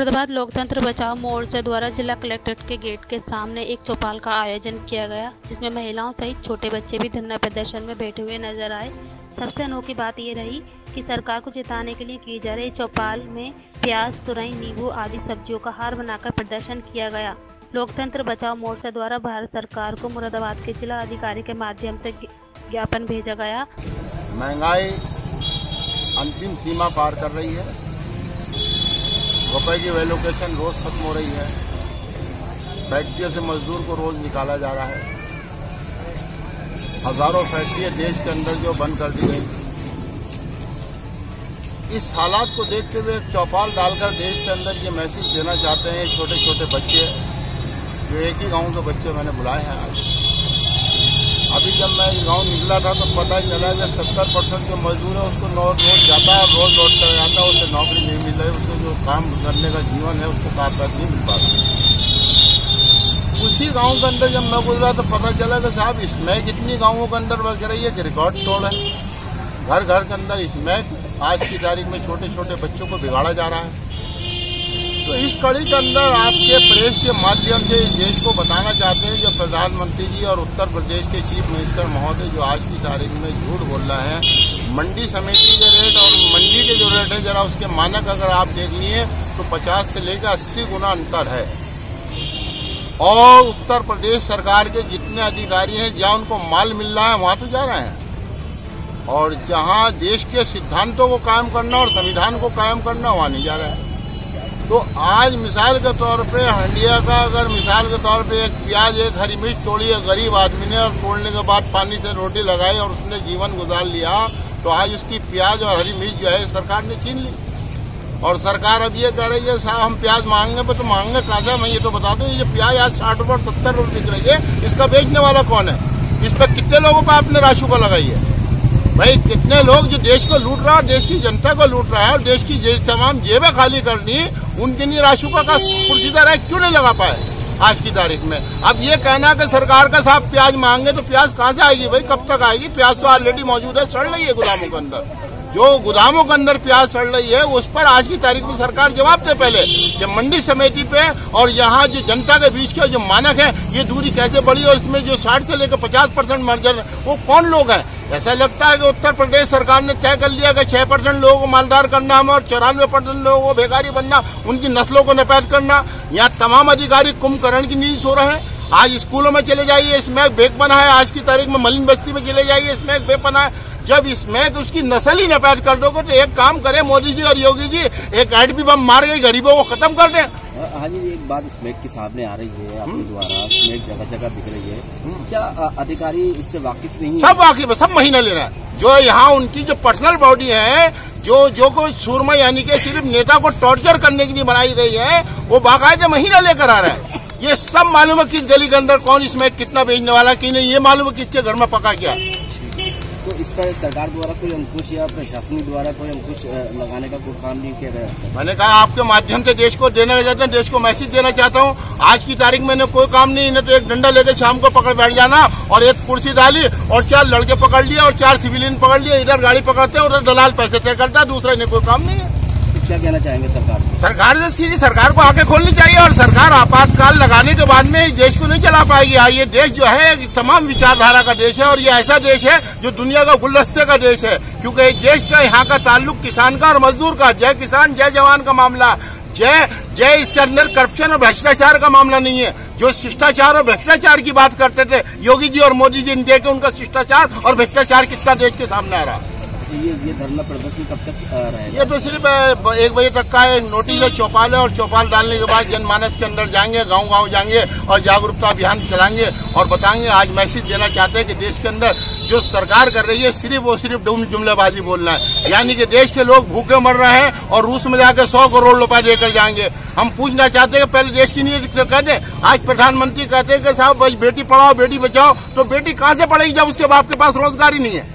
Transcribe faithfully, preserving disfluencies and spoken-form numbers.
मुरादाबाद लोकतंत्र बचाओ मोर्चा द्वारा जिला कलेक्ट्रेट के गेट के सामने एक चौपाल का आयोजन किया गया, जिसमें महिलाओं सहित छोटे बच्चे भी धरना प्रदर्शन में बैठे हुए नजर आए। सबसे अनोखी बात ये रही कि सरकार को जिताने के लिए की जा रही चौपाल में प्याज, तुरई, नींबू आदि सब्जियों का हार बनाकर प्रदर्शन किया गया। लोकतंत्र बचाओ मोर्चा द्वारा भारत सरकार को मुरादाबाद के जिला अधिकारी के माध्यम से ज्ञापन भेजा गया। महंगाई अंतिम सीमा पार कर रही है, रुपए की वैल्यूएशन रोज खत्म हो रही है, फैक्ट्रियों से मजदूर को रोज निकाला जा रहा है, हजारों फैक्ट्रियां देश के अंदर जो बंद कर दी गई। इस हालात को देखते हुए चौपाल डालकर देश के अंदर ये मैसेज देना चाहते हैं। छोटे छोटे बच्चे, जो एक ही गांव के बच्चे मैंने बुलाए हैं आज। अभी जब मैं इस गांव निकला था तो पता ही चला कि सत्तर परसेंट जो मजदूर है उसको रोज जाता है, रोज लौट कर जाता है, उसे नौकरी नहीं मिल रही, उसको जो काम करने का जीवन है उसको काम कर नहीं मिल पाता। उसी गांव के अंदर जब मैं गुजरा तो पता चला कि साहब स्मैक इतनी गाँवों के अंदर बच रही है कि रिकॉर्ड तोड़ है। घर घर के अंदर स्मैक आज की तारीख में छोटे छोटे बच्चों को बिगाड़ा जा रहा है। तो इस कड़ी के अंदर आपके प्रेस के माध्यम से देश को बताना चाहते हैं, जो प्रधानमंत्री जी और उत्तर प्रदेश के चीफ मिनिस्टर महोदय जो आज की तारीख में झूठ बोल रहे हैं। मंडी समिति के रेट और मंडी के जो रेट है, जरा उसके मानक अगर आप देख लिए तो पचास से लेकर अस्सी गुना अंतर है। और उत्तर प्रदेश सरकार के जितने अधिकारी हैं, जहाँ उनको माल मिल रहा है वहां तो जा रहे हैं, और जहां देश के सिद्धांतों को कायम करना और संविधान को कायम करना वहां नहीं जा रहा है। तो आज मिसाल के तौर पे हंडिया का अगर मिसाल के तौर पे एक प्याज, एक हरी मिर्च तोड़ी है गरीब आदमी ने, और तोड़ने के बाद पानी से रोटी लगाई और उसने जीवन गुजार लिया, तो आज उसकी प्याज और हरी मिर्च जो है सरकार ने छीन ली। और सरकार अब ये कह रही है साहब हम प्याज मांगेंगे, पर तो मांगेंगे कहाँ से? मैं ये तो बता दूं, ये प्याज आज साठ रुपये सत्तर रुपये बिक रही है, इसका बेचने वाला कौन है? इस पर कितने लोगों पर आपने राशि को लगाई है? भाई कितने लोग जो देश को लूट रहा है, देश की जनता को लूट रहा है, और देश की तमाम जेबें खाली करनी, उनके लिए राशुका का पुरसीदार है क्यों नहीं लगा पाए आज की तारीख में? अब ये कहना कि सरकार का साहब प्याज मांगे तो प्याज कहाँ से आएगी भाई? कब तक आएगी? प्याज तो ऑलरेडी मौजूद है, सड़ रही है गोदामों के अंदर। जो गोदामों के अंदर प्याज सड़ रही है उस पर आज की तारीख में सरकार जवाब दे। पहले कि मंडी समिति पे और यहाँ जो जनता के बीच के जो मानक है, ये दूरी कैसे बढ़ी, और इसमें जो साठ से लेकर पचास परसेंट मार्जिन, वो कौन लोग हैं? ऐसा लगता है कि उत्तर प्रदेश सरकार ने तय कर लिया कि छह परसेंट लोगों को मालदार करना है और चौरानवे परसेंट लोगों को बेकारी बनना, उनकी नस्लों को नपैद करना। यहाँ तमाम अधिकारी कुंभकर्ण की नींद सो रहे हैं। आज स्कूलों में चले जाइए, इसमें बेक बना है। आज की तारीख में मलिन बस्ती में चले जाइए, इसमें एक बेक बना है। जब इसमें उसकी नस्ल ही नपैद कर दोगे तो एक काम करे मोदी जी और योगी जी, एक एटमी बम मार गई गरीबों को खत्म कर दें। हाँ जी, एक बात स्मैक के सामने आ रही है आपके द्वारा, स्मैक जगह जगह दिख रही है, क्या अधिकारी इससे वाकिफ नहीं है? सब वाकिफ है, सब महीना ले रहा है। जो यहाँ उनकी जो पर्सनल बॉडी है, जो जो कोई सूरमा यानी कि सिर्फ नेता को टॉर्चर करने के लिए बनाई गई है, वो बाकायदे महीना लेकर आ रहा है। ये सब मालूम है किस गली के अंदर कौन स्मैक कितना बेचने वाला कि नहीं, ये मालूम है किसके घर में पका क्या। तो इस पर सरकार द्वारा कोई अंकुश या प्रशासन द्वारा कोई अंकुश लगाने का कोई काम नहीं किया गया? मैंने कहा आपके माध्यम से देश को देना चाहता हूँ, देश को मैसेज देना चाहता हूँ। आज की तारीख में कोई काम नहीं, इन्हें तो एक डंडा लेके शाम को पकड़ बैठ जाना, और एक कुर्सी डाली और चार लड़के पकड़ लिए और चार सिविलियन पकड़ लिए, इधर गाड़ी पकड़ते हैं, उधर दलाल पैसे तय करता है, दूसरा इन्हें कोई काम नहीं है। क्या कहना चाहेंगे सरकार से? सरकार से सीधी सरकार को आंखें खोलनी चाहिए, और सरकार आपातकाल लगाने के बाद में देश को नहीं चला पाएगी। ये देश जो है तमाम विचारधारा का देश है, और ये ऐसा देश है जो दुनिया का गुलदस्ते का देश है, क्योंकि देश का यहाँ का ताल्लुक किसान का और मजदूर का, जय किसान जय जवान का मामला, जय जय इसके अंदर करप्शन और भ्रष्टाचार का मामला नहीं है। जो शिष्टाचार और भ्रष्टाचार की बात करते थे योगी जी और मोदी जी, देखे उनका शिष्टाचार और भ्रष्टाचार कितना देश के सामने आ रहा है। ये ये धरना प्रदर्शन कब तक रहेगा? ये तो सिर्फ एक बजे तक का एक नोटिस है, चौपाल है, और चौपाल डालने के बाद जनमानस के अंदर जाएंगे, गांव गांव जाएंगे और जागरूकता अभियान चलाएंगे और बताएंगे। आज मैसेज देना चाहते हैं कि देश के अंदर जो सरकार कर रही है सिर्फ वो सिर्फ जुमलेबाजी बोलना है, यानी कि देश के लोग भूखे मर रहे हैं और रूस में जाकर सौ करोड़ रुपए देकर जाएंगे। हम पूछना चाहते हैं कि पहले देश की नीति कहते हैं, आज प्रधानमंत्री कहते हैं कि साहब बेटी पढ़ाओ बेटी बचाओ, तो बेटी कहाँ से पढ़ेगी जब उसके बाप के पास रोजगार ही नहीं है?